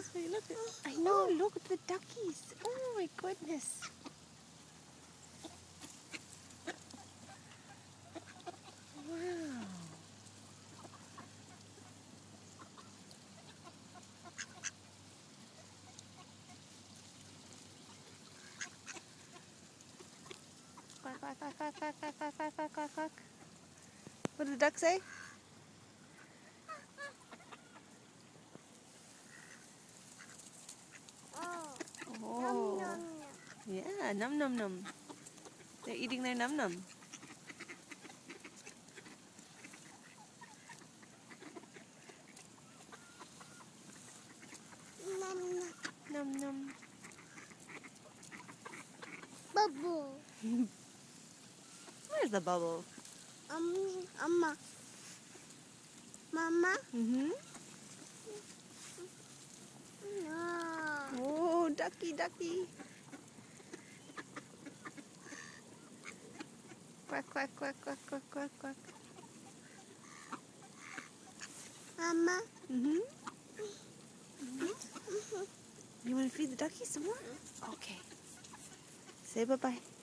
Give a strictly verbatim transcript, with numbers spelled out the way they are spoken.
this way. Look. I know. Look at the duckies. Oh my goodness. Wow. Quack, quack, quack, quack, quack, quack, quack, quack, quack, quack, quack. What did the duck say? Oh. Oh. Num, num, num. Yeah, num num num. They're eating their num num. Num, num. Num num. Bubble. Where's the bubble? Um, Mama. Mama. Mm-hmm. No. Oh, ducky, ducky. Quack, quack, quack, quack, quack, quack, quack. Mama. Mm-hmm. Mm-hmm. You want to feed the duckies some more? Okay. Say bye-bye.